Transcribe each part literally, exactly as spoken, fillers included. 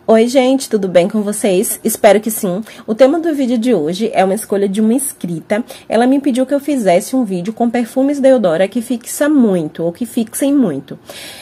Oi gente, tudo bem com vocês? Espero que sim. O tema do vídeo de hoje é uma escolha de uma inscrita. Ela me pediu que eu fizesse um vídeo com perfumes da Eudora que fixa muito, ou que fixem muito.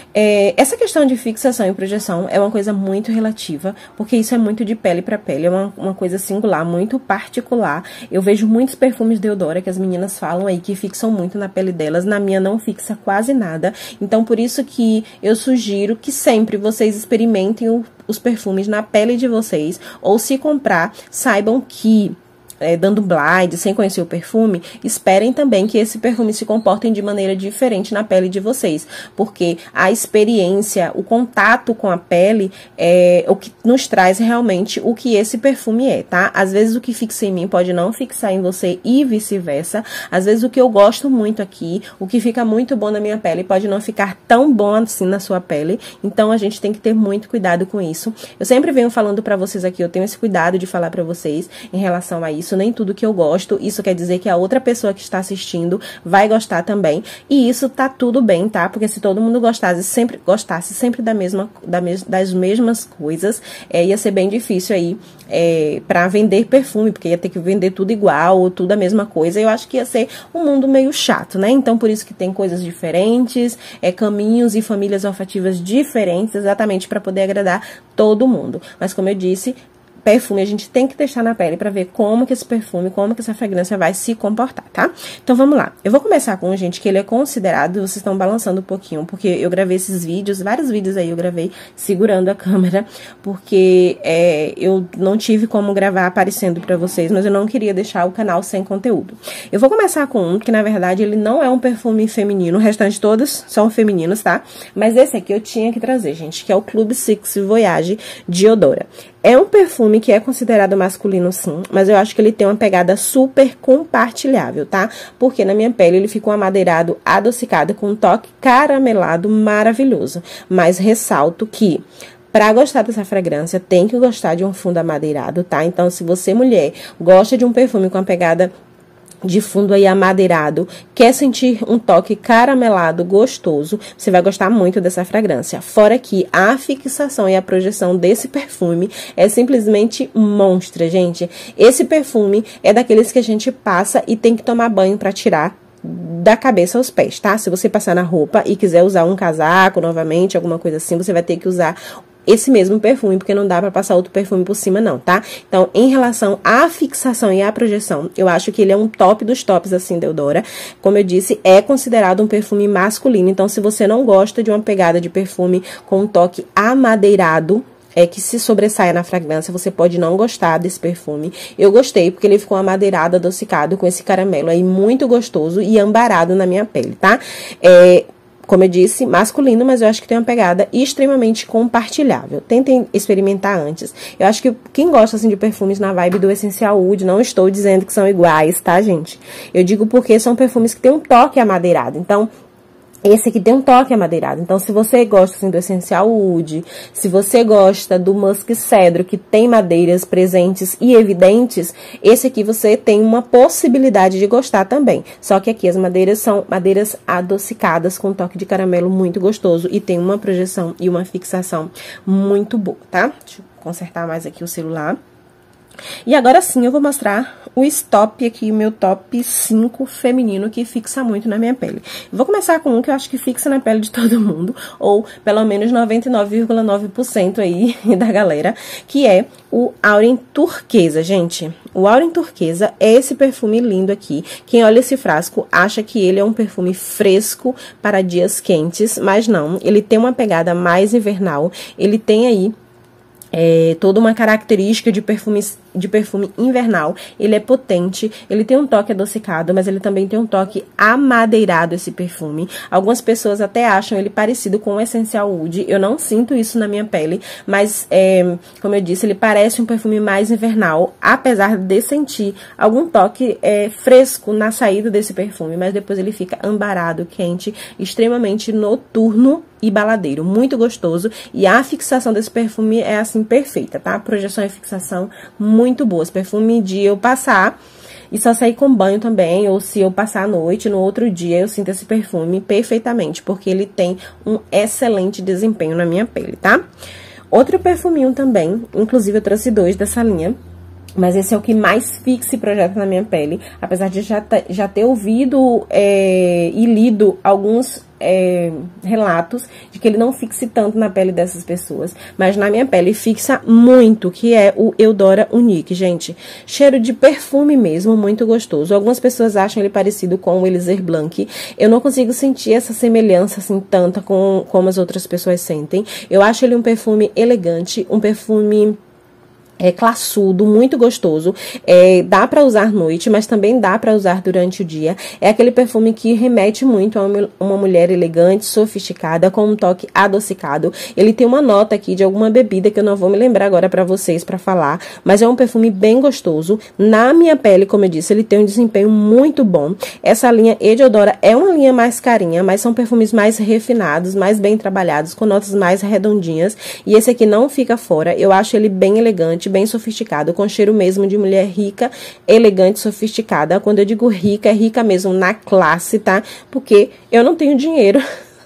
É, essa questão de fixação e projeção é uma coisa muito relativa, porque isso é muito de pele para pele, é uma, uma coisa singular, muito particular. Eu vejo muitos perfumes da Eudora que as meninas falam aí que fixam muito na pele delas, na minha não fixa quase nada. Então, por isso que eu sugiro que sempre vocês experimentem o os perfumes na pele de vocês, ou se comprar, saibam que, é, dando blind, sem conhecer o perfume, esperem também que esse perfume se comportem de maneira diferente na pele de vocês, porque a experiência, o contato com a pele é o que nos traz realmente o que esse perfume é, tá? Às vezes o que fixa em mim pode não fixar em você e vice-versa. Às vezes o que eu gosto muito aqui, o que fica muito bom na minha pele, pode não ficar tão bom assim na sua pele. Então a gente tem que ter muito cuidado com isso. Eu sempre venho falando pra vocês aqui, eu tenho esse cuidado de falar pra vocês em relação a isso. Isso nem tudo que eu gosto, isso quer dizer que a outra pessoa que está assistindo vai gostar também, e isso tá tudo bem, tá? Porque se todo mundo gostasse sempre, gostasse sempre da mesma, da mes, das mesmas coisas, é, ia ser bem difícil aí é, pra vender perfume, porque ia ter que vender tudo igual, ou tudo a mesma coisa, eu acho que ia ser um mundo meio chato, né? Então, por isso que tem coisas diferentes, é, caminhos e famílias olfativas diferentes, exatamente para poder agradar todo mundo. Mas, como eu disse, perfume a gente tem que testar na pele pra ver como que esse perfume, como que essa fragrância vai se comportar, tá? Então vamos lá. Eu vou começar com um, gente, que ele é considerado, vocês estão balançando um pouquinho, porque eu gravei esses vídeos, vários vídeos aí eu gravei segurando a câmera, porque é, eu não tive como gravar aparecendo pra vocês, mas eu não queria deixar o canal sem conteúdo. Eu vou começar com um que, na verdade, ele não é um perfume feminino, o restante todos são femininos, tá? Mas esse aqui eu tinha que trazer, gente, que é o Club Six Voyage de Eudora. É um perfume que é considerado masculino, sim, mas eu acho que ele tem uma pegada super compartilhável, tá? Porque na minha pele ele fica um amadeirado adocicado com um toque caramelado maravilhoso. Mas ressalto que, pra gostar dessa fragrância, tem que gostar de um fundo amadeirado, tá? Então, se você, mulher, gosta de um perfume com uma pegada de fundo aí amadeirado, quer sentir um toque caramelado gostoso, você vai gostar muito dessa fragrância. Fora que a fixação e a projeção desse perfume é simplesmente monstra, gente. Esse perfume é daqueles que a gente passa e tem que tomar banho pra tirar da cabeça aos pés, tá? Se você passar na roupa e quiser usar um casaco novamente, alguma coisa assim, você vai ter que usar esse mesmo perfume, porque não dá pra passar outro perfume por cima não, tá? Então, em relação à fixação e à projeção, eu acho que ele é um top dos tops, assim, da Eudora. Como eu disse, é considerado um perfume masculino, então se você não gosta de uma pegada de perfume com um toque amadeirado, é que se sobressaia na fragrância, você pode não gostar desse perfume. Eu gostei, porque ele ficou amadeirado, adocicado, com esse caramelo aí muito gostoso e ambarado na minha pele, tá? É... Como eu disse, masculino, mas eu acho que tem uma pegada extremamente compartilhável. Tentem experimentar antes. Eu acho que quem gosta, assim, de perfumes na vibe do Essential Wood, não estou dizendo que são iguais, tá, gente? Eu digo porque são perfumes que têm um toque amadeirado. Então, esse aqui tem um toque amadeirado. Então, se você gosta, assim, do Essential Wood, se você gosta do Musk Cedro, que tem madeiras presentes e evidentes, esse aqui você tem uma possibilidade de gostar também. Só que aqui as madeiras são madeiras adocicadas, com um toque de caramelo muito gostoso e tem uma projeção e uma fixação muito boa, tá? Deixa eu consertar mais aqui o celular. E agora sim eu vou mostrar o stop aqui, o meu top cinco feminino que fixa muito na minha pele. Eu vou começar com um que eu acho que fixa na pele de todo mundo, ou pelo menos noventa e nove vírgula nove por cento aí da galera, que é o Auren Turquesa, gente. O Auren Turquesa é esse perfume lindo aqui. Quem olha esse frasco acha que ele é um perfume fresco para dias quentes, mas não. Ele tem uma pegada mais invernal, ele tem aí É, toda uma característica de perfume, de perfume invernal. Ele é potente, ele tem um toque adocicado, mas ele também tem um toque amadeirado, esse perfume. Algumas pessoas até acham ele parecido com o Essential Wood. Eu não sinto isso na minha pele, mas, é, como eu disse, ele parece um perfume mais invernal, apesar de sentir algum toque é, fresco na saída desse perfume, mas depois ele fica ambarado, quente, extremamente noturno e baladeiro, muito gostoso, e a fixação desse perfume é assim perfeita, tá? Projeção e fixação muito boas. Perfume de eu passar e só sair com banho também, ou se eu passar a noite, no outro dia eu sinto esse perfume perfeitamente, porque ele tem um excelente desempenho na minha pele, tá? Outro perfuminho também, inclusive eu trouxe dois dessa linha, mas esse é o que mais fixa e projeta na minha pele, apesar de já, já ter ouvido é, e lido alguns é, relatos de que ele não fixe tanto na pele dessas pessoas, mas na minha pele fixa muito, que é o Eudora Unique, gente. Cheiro de perfume mesmo, muito gostoso. Algumas pessoas acham ele parecido com o Elixir Blanc. Eu não consigo sentir essa semelhança assim tanta com como as outras pessoas sentem. Eu acho ele um perfume elegante, um perfume é classudo, muito gostoso, é, dá pra usar à noite, mas também dá pra usar durante o dia. É aquele perfume que remete muito a uma, uma mulher elegante, sofisticada, com um toque adocicado. Ele tem uma nota aqui de alguma bebida que eu não vou me lembrar agora pra vocês pra falar, mas é um perfume bem gostoso. Na minha pele, como eu disse, ele tem um desempenho muito bom. Essa linha Eudora é uma linha mais carinha, mas são perfumes mais refinados, mais bem trabalhados, com notas mais redondinhas, e esse aqui não fica fora. Eu acho ele bem elegante, bem sofisticado, com cheiro mesmo de mulher rica, elegante, sofisticada. Quando eu digo rica, é rica mesmo na classe, tá? Porque eu não tenho dinheiro,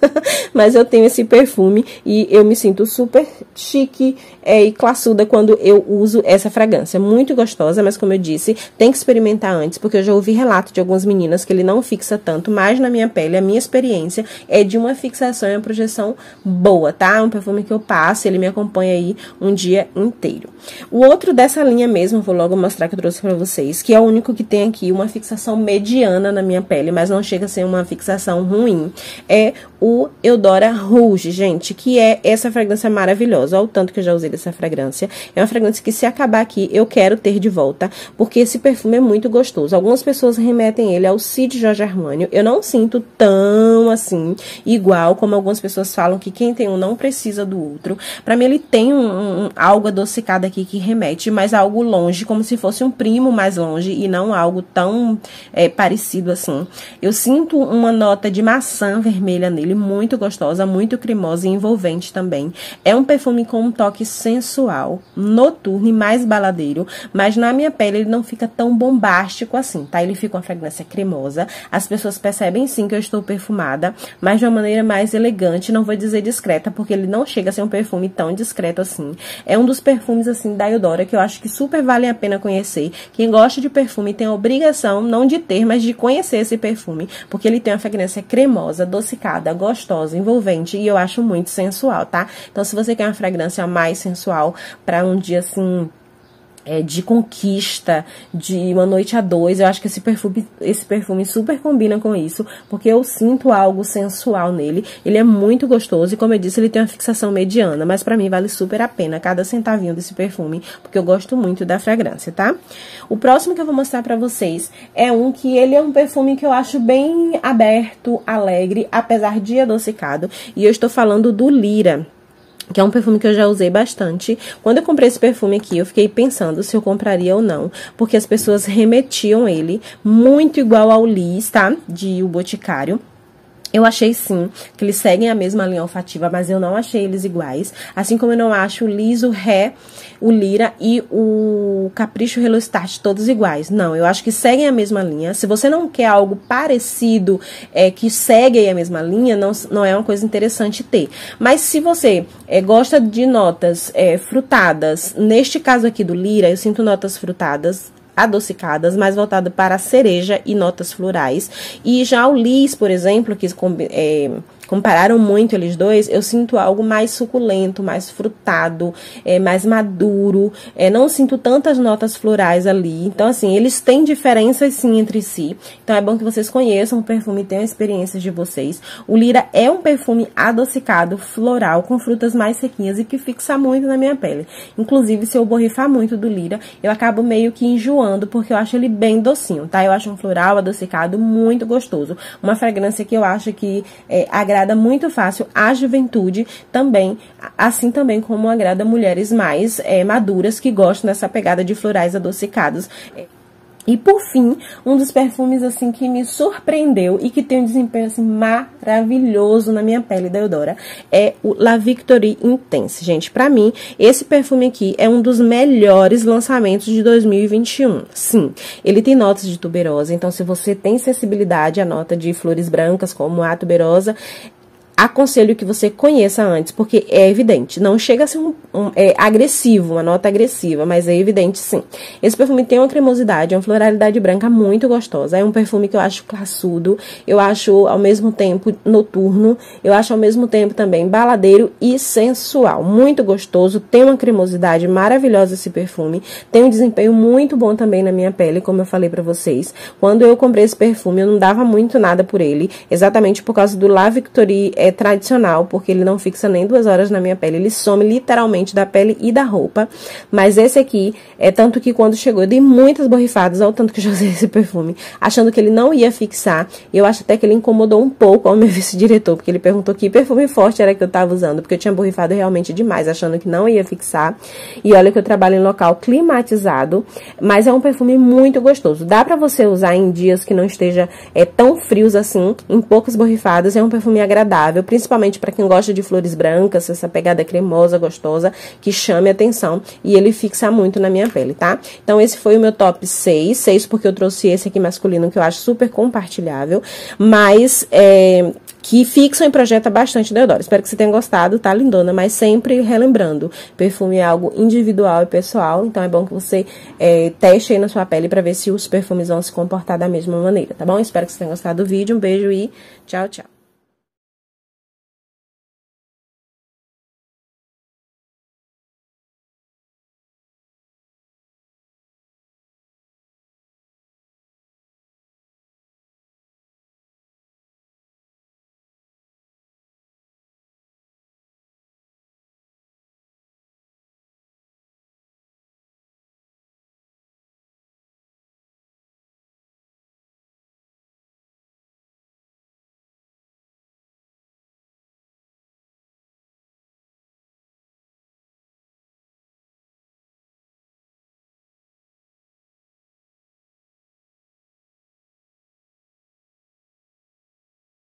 mas eu tenho esse perfume e eu me sinto super chique é, e classuda quando eu uso essa fragrância. Muito gostosa, mas como eu disse, tem que experimentar antes, porque eu já ouvi relato de algumas meninas que ele não fixa tanto, mas na minha pele, a minha experiência é de uma fixação e uma projeção boa, tá? Um perfume que eu passo, ele me acompanha aí um dia inteiro. O outro dessa linha mesmo, vou logo mostrar que eu trouxe pra vocês, que é o único que tem aqui uma fixação mediana na minha pele, mas não chega a ser uma fixação ruim, é o Eudora Rouge, gente, que é essa fragrância maravilhosa. Olha o tanto que eu já usei dessa fragrância. É uma fragrância que, se acabar aqui, eu quero ter de volta, porque esse perfume é muito gostoso. Algumas pessoas remetem ele ao Cid Giorgio Armani. Eu não sinto tão, assim, igual, como algumas pessoas falam que quem tem um não precisa do outro. Pra mim, ele tem um, um, algo adocicado aqui que remete, mas algo longe, como se fosse um primo mais longe, e não algo tão é, parecido assim. Eu sinto uma nota de maçã vermelha nele, muito gostosa, muito cremosa e envolvente também. É um perfume com um toque sensual, noturno e mais baladeiro, mas na minha pele ele não fica tão bombástico assim, tá? Ele fica uma fragrância cremosa, as pessoas percebem sim que eu estou perfumada, mas de uma maneira mais elegante, não vou dizer discreta, porque ele não chega a ser um perfume tão discreto assim. É um dos perfumes, assim, da Eudora, que eu acho que super vale a pena conhecer. Quem gosta de perfume tem a obrigação, não de ter, mas de conhecer esse perfume, porque ele tem uma fragrância cremosa, adocicada, gostosa, envolvente, e eu acho muito sensual, tá? Então, se você quer uma fragrância mais sensual para um dia, assim, é, de conquista, de uma noite a dois, eu acho que esse perfume, esse perfume super combina com isso, porque eu sinto algo sensual nele. Ele é muito gostoso e, como eu disse, ele tem uma fixação mediana, mas pra mim vale super a pena cada centavinho desse perfume, porque eu gosto muito da fragrância, tá? O próximo que eu vou mostrar pra vocês é um que ele é um perfume que eu acho bem aberto, alegre, apesar de adocicado, e eu estou falando do Lyra, que é um perfume que eu já usei bastante. Quando eu comprei esse perfume aqui, eu fiquei pensando se eu compraria ou não, porque as pessoas remetiam ele muito igual ao Liz, tá? De O Boticário. Eu achei sim, que eles seguem a mesma linha olfativa, mas eu não achei eles iguais. Assim como eu não acho o Liz, o Ré, o Lyra e o Capricho Hello Start todos iguais. Não, eu acho que seguem a mesma linha. Se você não quer algo parecido, é, que segue aí a mesma linha, não, não é uma coisa interessante ter. Mas se você é, gosta de notas é, frutadas, neste caso aqui do Lyra, eu sinto notas frutadas, adocicadas, mais voltada para a cereja e notas florais. E já o Liz, por exemplo, que é, compararam muito eles dois, eu sinto algo mais suculento, mais frutado, é, mais maduro, é, não sinto tantas notas florais ali. Então, assim, eles têm diferenças sim entre si. Então, é bom que vocês conheçam o perfume e tenham experiências de vocês. O Lyra é um perfume adocicado, floral, com frutas mais sequinhas e que fixa muito na minha pele. Inclusive, se eu borrifar muito do Lyra, eu acabo meio que enjoando, porque eu acho ele bem docinho, tá? Eu acho um floral adocicado muito gostoso. Uma fragrância que eu acho que é, agrada muito fácil a juventude também, assim também como agrada mulheres mais é, maduras que gostam dessa pegada de florais adocicados. E por fim, um dos perfumes assim que me surpreendeu e que tem um desempenho assim maravilhoso na minha pele da Eudora é o La Victorie Intense. Gente, pra mim, esse perfume aqui é um dos melhores lançamentos de dois mil e vinte e um. Sim, ele tem notas de tuberosa, então se você tem sensibilidade à nota de flores brancas como a tuberosa, aconselho que você conheça antes, porque é evidente. Não chega a ser um, um é, agressivo, uma nota agressiva, mas é evidente sim. Esse perfume tem uma cremosidade, uma floralidade branca muito gostosa. É um perfume que eu acho classudo, eu acho ao mesmo tempo noturno, eu acho ao mesmo tempo também baladeiro e sensual. Muito gostoso, tem uma cremosidade maravilhosa esse perfume, tem um desempenho muito bom também na minha pele, como eu falei pra vocês. Quando eu comprei esse perfume, eu não dava muito nada por ele, exatamente por causa do La Victorie é tradicional, porque ele não fixa nem duas horas na minha pele, ele some literalmente da pele e da roupa. Mas esse aqui, é tanto que quando chegou, eu dei muitas borrifadas, ao tanto que eu já usei esse perfume, achando que ele não ia fixar, e eu acho até que ele incomodou um pouco ao meu vice-diretor, porque ele perguntou que perfume forte era que eu tava usando, porque eu tinha borrifado realmente demais, achando que não ia fixar. E olha que eu trabalho em local climatizado, mas é um perfume muito gostoso. Dá pra você usar em dias que não esteja é, tão frios assim, em poucas borrifadas. É um perfume agradável, principalmente pra quem gosta de flores brancas, essa pegada cremosa, gostosa, que chame a atenção. E ele fixa muito na minha pele, tá? Então esse foi o meu top seis. seis porque eu trouxe esse aqui masculino, que eu acho super compartilhável, mas é, que fixam e projeta bastante Deodoro. Espero que você tenha gostado, tá, lindona? Mas sempre relembrando, perfume é algo individual e pessoal, então é bom que você é, teste aí na sua pele pra ver se os perfumes vão se comportar da mesma maneira, tá bom? Espero que você tenha gostado do vídeo, um beijo e tchau, tchau!